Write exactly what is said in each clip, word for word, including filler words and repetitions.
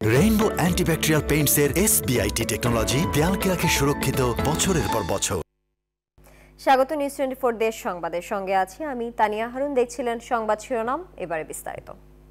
Rainbow antibacterial Paints এর এসবিআইটি technology দেয়ালকে রাখে সুরক্ষিত বছরের পর বছর। স্বাগত নিউজ টোয়েন্টি ফোর দেশ সংবাদের সঙ্গে আছি আমি তানিয়া হারুন। দেখছিলেন সংবাদ শিরোনাম, এবারে বিস্তারিত।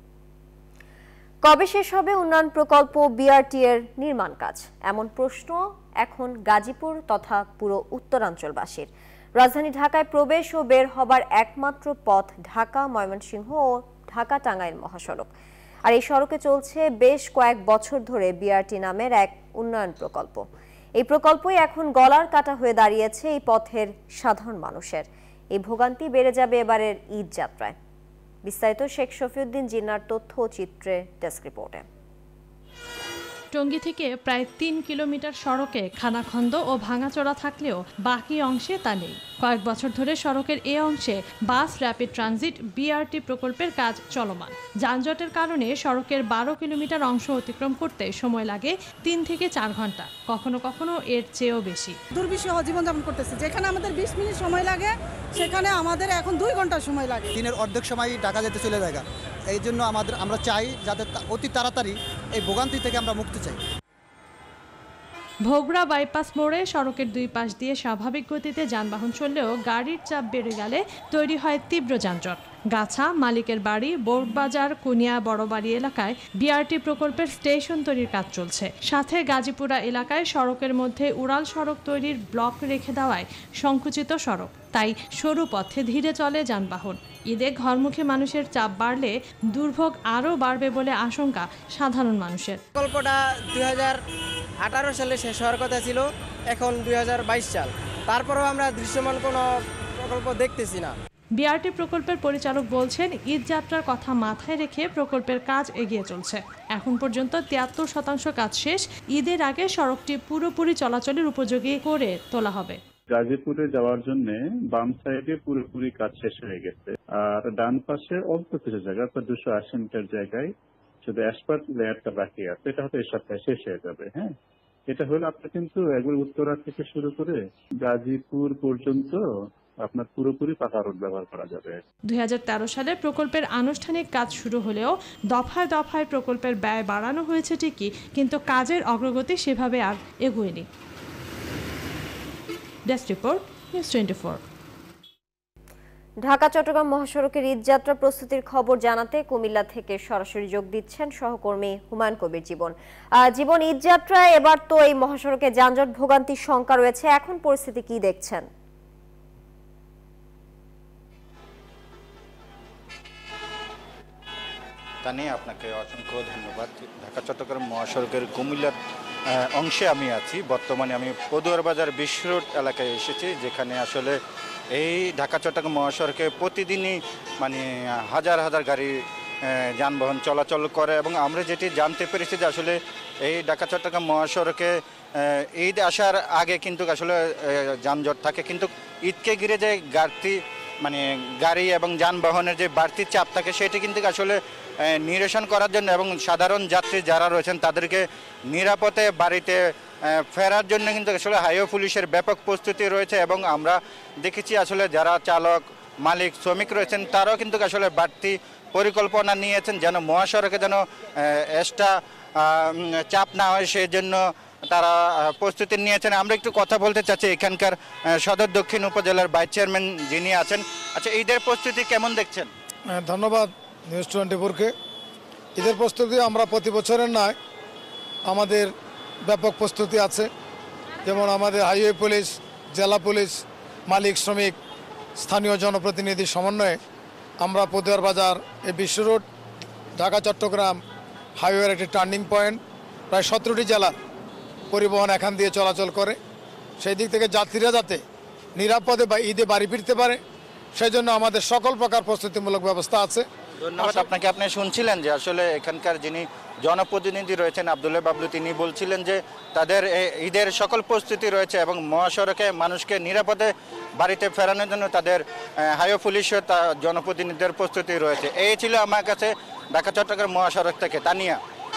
কবে শেষ হবে উন্নয়ন প্রকল্প বিআরটি এর নির্মাণ কাজ, এমন প্রশ্ন এখন গাজীপুর তথা পুরো উত্তরাঞ্চলবাসীর। রাজধানী ঢাকায় প্রবেশ ও বের হবার একমাত্র পথ ঢাকা ময়মনসিংহ ও ঢাকা টাঙ্গাইল মহাসড়ক। আর এই সড়কে চলছে বেশ কয়েক বছর ধরে বিআরটি নামের এক উন্নয়ন প্রকল্প। এই প্রকল্পই এখন গলার কাটা হয়ে দাঁড়িয়েছে এই পথের সাধারণ মানুষের। এই ভোগান্তি বেড়ে যাবে এবারের ঈদ যাত্রায়। বিস্তারিত শেখ শফিউদ্দিন জিন্নার তথ্য ও চিত্রে ডেস্ক রিপোর্টে। টঙ্গী থেকে প্রায় তিন কিলোমিটার সড়কে খানাখন্দ ও ভাঙাচোরা থাকলেও বাকি অংশে তা নেই। কয়েক বছর ধরে সড়কের এ অংশে বাস র্যাপিড ট্রানজিট বিআরটি প্রকল্পের কাজ চলমান। যানজটের কারণে সড়কের বারো কিলোমিটার অংশ অতিক্রম করতে সময় লাগে তিন থেকে চার ঘন্টা, কখনো কখনো এর চেয়েও বেশি। দুর্বিষহ জীবনযাপন করতেছে, যেখানে আমাদের বিশ মিনিট সময় লাগে সেখানে আমাদের এখন দুই ঘন্টা সময় লাগে। দিনের অর্ধেক সময় ঢাকা যেতে চলে যায়। এই জন্য আমাদের আমরা চাই যাতে অতি তাড়াতাড়ি এই ভোগান্তি থেকে আমরা মুক্তি চাই। ভোগড়া বাইপাস মোড়ে সড়কের দুই পাশ দিয়ে স্বাভাবিক গতিতে যানবাহন চললেও গাড়ির চাপ বেড়ে গেলে তৈরি হয় তীব্র যানজট। গাছা, মালিকের বাড়ি, বোর্ডবাজার, কুনিয়া বড়বাড়ি এলাকায় বিআরটি প্রকল্পের স্টেশন তৈরির কাজ চলছে। সাথে গাজীপুরা এলাকায় সড়কের মধ্যে উড়াল সড়ক তৈরির ব্লক রেখে দেওয়ায় সংকুচিত সড়ক, তাই সরু পথে ধীরে চলে যানবাহন। ঈদে ঘরমুখী মানুষের চাপ বাড়লে দুর্ভোগ আরও বাড়বে বলে আশঙ্কা সাধারণ মানুষের। প্রকল্পটা দুই হাজার আঠারো সালে শেষ হওয়ার কথা ছিল, এখন দুই হাজার বাইশ সাল, তারপরেও আমরা দৃশ্যমান কোনো প্রকল্প দেখতেছি না। বিআরটি প্রকল্পের পরিচালক বলছেন, ঈদ যাত্রার কথা মাথায় রেখে প্রকল্পের কাজ এগিয়ে চলছে। এখন পর্যন্ত তিয়াত্তর শতাংশ কাজ শেষ। ঈদের আগে সড়কটি পুরোপুরি চলাচলের উপযোগী করে তোলা হবে। গাজীপুরে যাওয়ার জন্য বাম সাইডে পুরোপুরি কাজ শেষ হয়ে গেছে, আর ডান পাশে অল্প কিছু জায়গা প্রায় দুশো আশি মিটার জায়গায় শুধু অ্যাসফাল্ট লেয়ারটা বাকি আছে। এটা হয়তো এই সপ্তাহে শেষ হয়ে যাবে। হ্যাঁ, এটা হলে আপনার কিন্তু একবার উত্তরা থেকে শুরু করে গাজীপুর পর্যন্ত আপনার পুরোপুরি পাকা রোড ব্যবহার করা যাবে। দুই হাজার তেরো সালে প্রকল্পের আনুষ্ঠানিক কাজ শুরু হলেও দফায় দফায় প্রকল্পের ব্যয় বাড়ানো হয়েছে ঠিকই, কিন্তু কাজের অগ্রগতি সেভাবে আর এগোয়নি। Desk report, news twenty four. Dhaka Chattogram মহাসড়কের ঈদযাত্রা প্রস্তুতির খবর জানাতে কুমিল্লা থেকে সরাসরি যোগ দিচ্ছেন সহকর্মী হুমায়ুন কবির জীবন। জীবন, ঈদযাত্রায় এবার তো এই মহাসড়কে যানজট ভোগান্তির শঙ্কা রয়েছে, এখন পরিস্থিতি কি দেখছেন? তানিয়া, আপনাকে অসংখ্য ধন্যবাদ। ঢাকা চট্টগ্রাম মহাসড়কের কুমিল্লার অংশে আমি আছি। বর্তমানে আমি পদুয়ার বাজার বিশ্ব রোড এলাকায় এসেছি, যেখানে আসলে এই ঢাকা চট্টগ্রাম মহাসড়কে প্রতিদিনই মানে হাজার হাজার গাড়ি যানবাহন চলাচল করে, এবং আমরা যেটি জানতে পেরেছি যে আসলে এই ঢাকা চট্টগ্রাম মহাসড়কে ঈদ আসার আগে কিন্তু আসলে যানজট থাকে, কিন্তু ঈদকে ঘিরে যে গাড়ি মানে গাড়ি এবং যানবাহনের যে বাড়তি চাপ থাকে সেটি কিন্তু আসলে নিরসন করার জন্য এবং সাধারণ যাত্রী যারা রয়েছেন তাদেরকে নিরাপদে বাড়িতে ফেরার জন্য কিন্তু আসলে হাইওয়ে পুলিশের ব্যাপক প্রস্তুতি রয়েছে। এবং আমরা দেখেছি আসলে যারা চালক, মালিক, শ্রমিক রয়েছেন তারাও কিন্তু আসলে বাড়তি পরিকল্পনা নিয়েছেন যেন মহাসড়কে যেন এক্সট্রা চাপ না হয়, সেই জন্য তারা প্রস্তুতি নিয়েছেন। আমরা একটু কথা বলতে চাচ্ছি এখানকার সদর দক্ষিণ উপজেলার ভাইস চেয়ারম্যান যিনি আছেন। আচ্ছা, ঈদের প্রস্তুতি কেমন দেখছেন? ধন্যবাদ নিউজ টোয়েন্টি ফোরকে। ঈদের প্রস্তুতি আমরা প্রতি বছরের নয়, আমাদের ব্যাপক প্রস্তুতি আছে। যেমন আমাদের হাইওয়ে পুলিশ, জেলা পুলিশ, মালিক, শ্রমিক, স্থানীয় জনপ্রতিনিধির সমন্বয়ে আমরা পদুয়ার বাজার, এই বিশ্ব রোড, ঢাকা চট্টগ্রাম হাইওয়ের একটি টার্নিং পয়েন্ট, প্রায় সতেরোটি জেলার পরিবহন এখান দিয়ে চলাচল করে। সেই দিক থেকে যাত্রীরা যাতে নিরাপদে বা ঈদে বাড়ি ফিরতে পারে সেই জন্য আমাদের সকল প্রকার প্রস্তুতিমূলক ব্যবস্থা আছে। ধন্যবাদ আপনাকে। আপনি শুনছিলেন যে আসলে এখানকার যিনি জনপ্রতিনিধি রয়েছেন আব্দুল্লাহ বাবলু, তিনি বলছিলেন যে তাদের ঈদের সকল প্রস্তুতি রয়েছে এবং মহাসড়কে মানুষকে নিরাপদে বাড়িতে ফেরানোর জন্য তাদের হাইওয়ে পুলিশের জনপ্রতিনিধিদের প্রস্তুতি রয়েছে। এই ছিল আমার কাছে ঢাকা চট্টগ্রাম মহাসড়ক থেকে তানিয়া।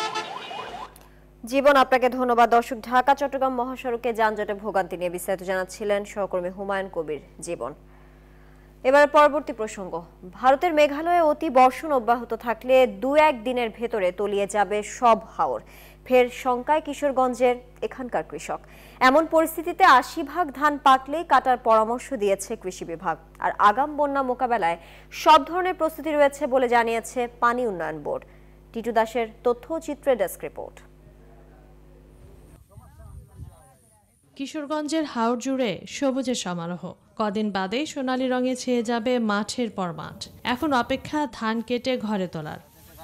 জীবন, আপনাকে ধন্যবাদ। দর্শক, ঢাকা চট্টগ্রাম মহাসড়কে যানজটে ভোগান্তি নিয়ে বিস্তারিত জানাচ্ছিলেন সহকর্মী হুমায়ুন কবির জীবন। এবার পরবর্তী প্রসঙ্গ। ভারতের মেঘালয়ে অতি বর্ষণ অব্যাহত থাকলে দু এক দিনের ভেতরে তলিয়ে যাবে সব হাওর। ফের শঙ্কায় কিশোরগঞ্জের এখানকার কৃষক। এমন পরিস্থিতিতে আশি ভাগ ধান পাকলেই কাটার পরামর্শ দিয়েছে কৃষি বিভাগ। আর আগাম বন্যা মোকাবেলায় সব ধরনের প্রস্তুতি রয়েছে বলে জানিয়েছে পানি উন্নয়ন বোর্ড। টিটু দাসের তথ্য চিত্রে ডেস্ক রিপোর্ট। কিশোরগঞ্জের হাওর জুড়ে সবুজের সমারোহ। কদিন বাদেই সোনালী রঙে ছেয়ে যাবে মাঠের পর মাঠ। এখন অপেক্ষা ধান কেটে ঘরে তোলার।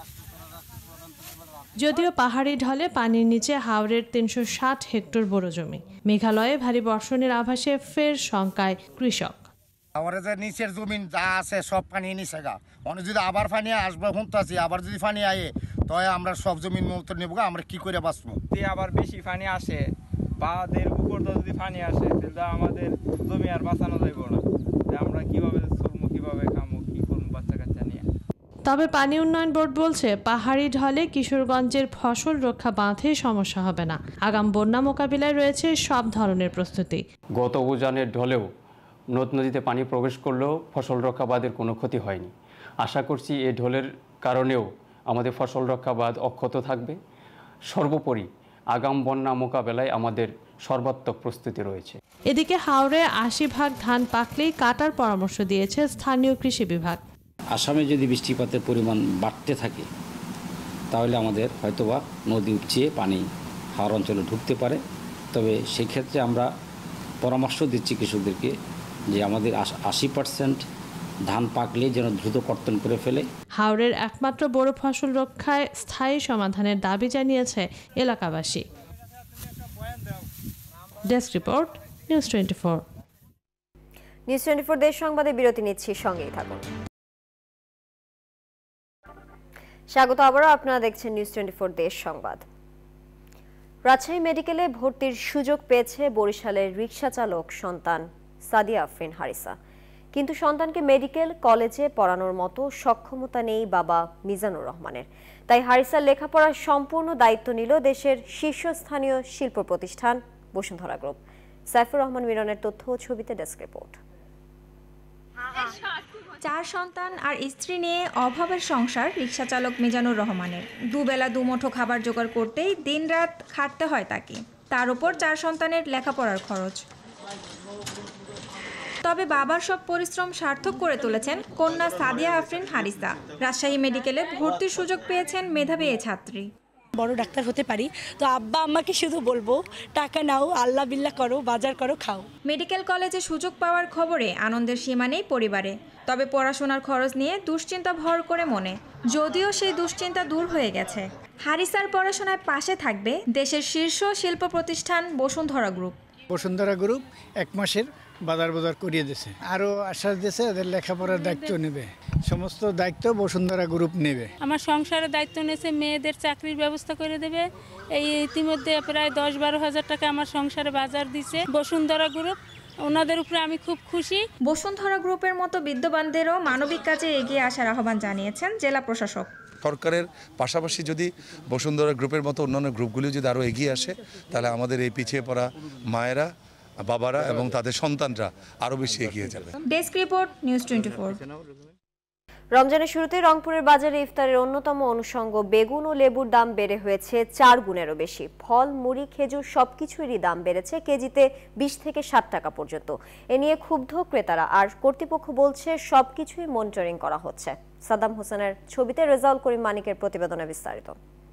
যদিও পাহাড়ি ঢলে পানির নিচে হাওরের তিনশো ষাট হেক্টর বড় জমি। মেঘালয়ে ভারী বর্ষণের আভাসে ফের শঙ্কায় কৃষক। আমাদের যে নিচের জমিন যা আছে সব পানি নিচে গা অনেক যদি আবার পানি আসবে হুঁতাছি আবার যদি পানি আয়ে তাই আমরা সব জমিন মতো নেব আমরা কি করে বাঁচবো। যদি আবার বেশি পানি আসে বা দেড় উপর যদি পানি আসে তাহলে আমাদের জমি আর বাঁচানো যাইব না। আমরা কিভাবে চলবো, কিভাবে খামো, কি করবো বাচ্চা কাচ্চা নিয়ে। তবে পানি উন্নয়ন বোর্ড বলছে পাহাড়ি ঢলে কিশোরগঞ্জের ফসল রক্ষা বাঁধে সমস্যা হবে না। আগাম বন্যা মোকাবিলায় রয়েছে সব ধরনের প্রস্তুতি। গত উজানের ঢলেও নদ নদীতে পানি প্রবেশ করলেও ফসল রক্ষা বাঁধের কোনো ক্ষতি হয়নি। আশা করছি এই ঢলের কারণেও আমাদের ফসল রক্ষা বাঁধ অক্ষত থাকবে। সর্বোপরি আগাম বন্যা মোকাবেলায় আমাদের সর্বাত্মক প্রস্তুতি রয়েছে। এদিকে হাওরে আশি ভাগ ধান পাকলেই কাটার পরামর্শ দিয়েছে স্থানীয় কৃষি বিভাগ। আসামে যদি বৃষ্টিপাতের পরিমাণ বাড়তে থাকে তাহলে আমাদের হয়তোবা নদী উপচিয়ে পানি হাওর অঞ্চলে ঢুকতে পারে। তবে সেই ক্ষেত্রে আমরা পরামর্শ দিচ্ছি কৃষকদেরকে যে আমাদের আশি পার্সেন্ট ধান পাকলে যেন দ্রুত কর্তন করে ফেলে। হাওরের একমাত্র বড় ফসল রক্ষায় স্থায়ী সমাধানের দাবি জানিয়েছে এলাকাবাসী। Desk report, news twenty four. News twenty four দেশ সংবাদে বিরতি নিচ্ছি, সঙ্গেই থাকুন। স্বাগত আবারও, আপনারা দেখছেন নিউজ টোয়েন্টি ফোর দেশ সংবাদ। রাজশাহী মেডিকেলে ভর্তির সুযোগ পেয়েছে বরিশালের রিকশা চালক সন্তান সাদিয়া আফরিন হারিসা। কিন্তু সন্তানকে মেডিকেল কলেজে পড়ানোর মতো সক্ষমতা নেই বাবা মিজানুর রহমানের। তাই হারিসার লেখাপড়ার সম্পূর্ণ দায়িত্ব নিল দেশের শীর্ষস্থানীয় শিল্প প্রতিষ্ঠান বসুন্ধরা গ্রুপ। সাইফুর রহমান মিরনের তথ্য ও ছবিতে ডেস্ক রিপোর্ট। চার সন্তান আর স্ত্রী নিয়ে অভাবের সংসার রিকশা চালক মিজানুর রহমানের। দুবেলা দুমুঠো খাবার জোগাড় করতেই দিনরাত খাটতে হয় তাকে। তার উপর চার সন্তানের লেখাপড়ার খরচ। তবে বাবার সব পরিশ্রম সার্থক করে তুলেছেন কন্যা সাদিয়া আফরিন হারিসা। রাজশাহী মেডিকেলে ভর্তির সুযোগ পেয়েছেন মেধাবী এই ছাত্রী। বড় ডাক্তার হতে পারি তো আব্বা আম্মাকে শুধু বলবো টাকা নাও, আল্লাহ বিল্লাহ করো, বাজার করো, খাও। মেডিকেল কলেজে সুযোগ পাওয়ার খবরে আনন্দের সীমা নেই পরিবারে। তবে পড়াশোনার খরচ নিয়ে দুশ্চিন্তা ভর করে মনে। যদিও সেই দুশ্চিন্তা দূর হয়ে গেছে। হারিসার পড়াশোনায় পাশে থাকবে দেশের শীর্ষ শিল্প প্রতিষ্ঠান বসুন্ধরা গ্রুপ। বসুন্ধরা গ্রুপ এক মাসের বাজার বাজার করিয়ে দিয়েছে, আরও আশ্বাস দিয়েছে এদের লেখাপড়ার দায়িত্ব নেবে। সমস্ত দায়িত্ব বসুন্ধরা গ্রুপ নেবে। আমার সংসারের দায়িত্ব নিয়েছে, মেয়েদের চাকরির ব্যবস্থা করে দেবে। এই ইতিমধ্যে প্রায় দশ বারো হাজার টাকা আমার সংসারে বাজার দিছে বসুন্ধরা গ্রুপ। ওনাদের উপরে আমি খুব খুশি। বসুন্ধরা গ্রুপের মতো বিদ্যমানদেরও মানবিক কাজে এগিয়ে আসার আহ্বান জানিয়েছেন জেলা প্রশাসক। সরকারের পাশাপাশি যদি বসুন্ধরা গ্রুপের মতো অন্যান্য গ্রুপগুলি যদি আরও এগিয়ে আসে তাহলে আমাদের এই পিছিয়ে পড়া মায়েরা, বাবারা এবং তাদের সন্তানরা আরও বেশি এগিয়ে যাবে। Desk report, news twenty four. রমজানের শুরুতে রংপুরের বাজারে ইফতারের অন্যতম অনুষঙ্গ বেগুন ও লেবুর দাম বেড়ে হয়েছে চার গুণেরও বেশি। ফল, মুড়ি, খেজুর সবকিছুরই দাম বেড়েছে কেজিতে বিশ থেকে ষাট টাকা পর্যন্ত। এ নিয়ে ক্ষুব্ধ ক্রেতারা, আর কর্তৃপক্ষ বলছে সবকিছুই মনিটরিং করা হচ্ছে। সাদ্দাম হোসেনের ছবিতে রেজাউল করিম মানিকের প্রতিবেদনে বিস্তারিত।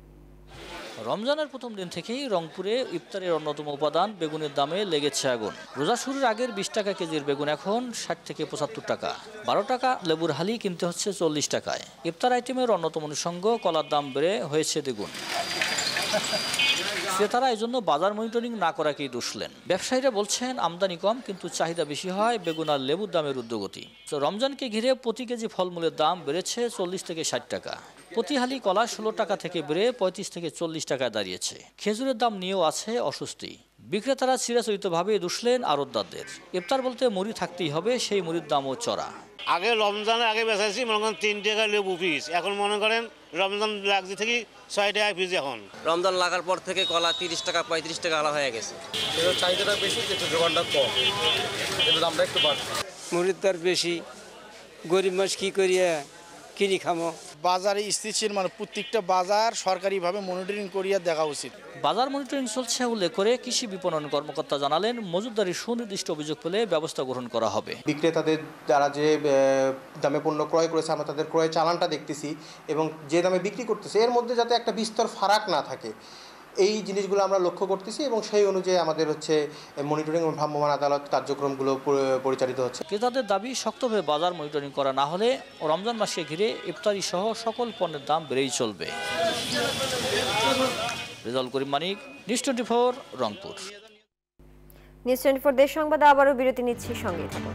রমজানের প্রথম দিন থেকেই রংপুরে ইফতারের অন্যতম উপাদান বেগুনের দামে লেগেছে আগুন। রোজা শুরুর আগের বিশ টাকা কেজির বেগুন এখন ষাট থেকে পঁচাত্তর টাকা। বারো টাকা লেবুর হালি কিনতে হচ্ছে চল্লিশ টাকায়। ইফতার আইটেমের অন্যতম অনুষঙ্গ কলার দাম বেড়ে হয়েছে দ্বিগুণ। ক্রেতারা এই জন্য বাজার মনিটরিং না করাকেই দুষলেন। ব্যবসায়ীরা বলছেন আমদানি কম কিন্তু চাহিদা বেশি হয় বেগুন আর লেবুর দামের ঊর্ধ্বগতি। রমজানকে ঘিরে প্রতি কেজি ফলমূলের দাম বেড়েছে চল্লিশ থেকে ষাট টাকা। প্রতি হালি কলা ষোলো টাকা থেকে বেড়ে পঁয়ত্রিশ থেকে চল্লিশ টাকায় দাঁড়িয়েছে। খেজুরের দাম নিয়েও আছে অস্বস্তি। বিক্রেতারা চিরাচরিতভাবে দুষলেন আড়তদারদের। ইফতার বলতে মুড়ি থাকতেই হবে, সেই মুড়ির দামও চড়া। আগে রমজানের আগে বেচাইছি মনে করেন তিন টাকা লেবু পিস, এখন মনে করেন রমজান লাগছে থেকে ছয় টাকা পিস। এখন রমজান লাগার পর থেকে কলা তিরিশ টাকা পঁয়ত্রিশ টাকা আলা হয়ে গেছে। চাহিদাটা বেশি কিন্তু যোগানটা কম, কিন্তু দামটা একটু বাড়ছে। মুড়ির দর বেশি, গরিব মানুষ কি করিয়া কিনি খামো। বাজারে স্থিতিশীল মানে প্রত্যেকটা বাজার সরকারিভাবে মনিটরিং করিয়া দেখা উচিত। বাজার মনিটরিং চলছে উল্লেখ করে কৃষি বিপণন কর্মকর্তা জানালেন, মজুতদারির সুনির্দিষ্ট অভিযোগ পেলে ব্যবস্থা গ্রহণ করা হবে। বিক্রেতাদের যারা যে দামে পণ্য ক্রয় করেছে আমরা তাদের ক্রয় চালানটা দেখতেছি এবং যে দামে বিক্রি করতেছে এর মধ্যে যাতে একটা বিস্তর ফারাক না থাকে এই জিনিসগুলো আমরা লক্ষ্য করতেছি এবং সেই অনুযায়ী আমাদের হচ্ছে মনিটরিং এবং ভ্রাম্যমাণ আদালত কার্যক্রমগুলো পরিচালিত হচ্ছে। ক্রেতাদের দাবি শক্তভাবে বাজার মনিটরিং করা না হলে রমজান মাসকে ঘিরে ইফতারি সহ সকল পণ্যের দাম বেড়েই চলবে। Rezaul Karim Manik, news twenty four, Rangpur. News twenty four দেশ সংবাদে আবারও বিরতি নিচ্ছি, সঙ্গেই থাকুন।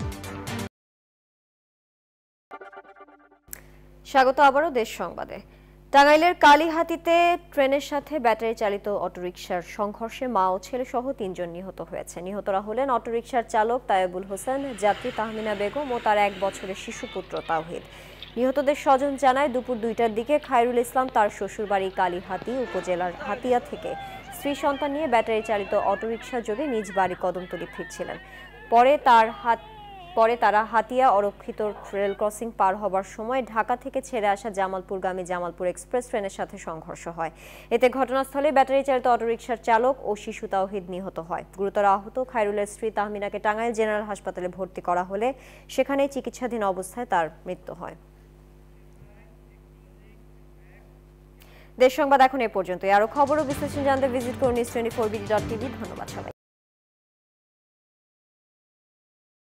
স্বাগত আবারও দেশ সংবাদে। টাঙ্গাইলের কালীহাতিতে ট্রেনের সাথে ব্যাটারি চালিত অটোরিকশার সংঘর্ষে মা ও ছেলে সহ তিনজন নিহত হয়েছে। নিহতরা হলেন অটোরিকশার চালক তায়েবুল হোসেন, যাত্রী তাহমিনা বেগম ও তার এক বছরের শিশুপুত্র তাওহিদ। নিহতদের স্বজন জানায়, দুপুর দুইটার দিকে খায়রুল ইসলাম তার শ্বশুরবাড়ি কালীহাতি উপজেলার হাতিয়া থেকে স্ত্রী সন্তান নিয়ে ব্যাটারি চালিত অটোরিকশা যোগে নিজ বাড়ি কদমতলী ফিরছিলেন। পরে তার হাত পরে তারা হাতিয়া অরক্ষিত রেল ক্রসিং পার হবার সময় ঢাকা থেকে ছেড়ে আসা জামালপুরগামী জামালপুর এক্সপ্রেস ট্রেনের সাথে সংঘর্ষ হয়। এতে ঘটনাস্থলে ব্যাটারি চালিত অটোরিকশার চালক ও শিশু তাওহিদ নিহত হয়। গুরুতর আহত খায়রুলের স্ত্রী তাহমিনাকে টাঙ্গাইল জেনারেল হাসপাতালে ভর্তি করা হলে সেখানেই চিকিৎসাধীন অবস্থায় তার মৃত্যু হয়। দেশ সংবাদ এখন এ পর্যন্ত। আরো খবর ও বিশ্লেষণ জানতে ভিজিট করুন news twenty four BD dot TV. ধন্যবাদ সবাই।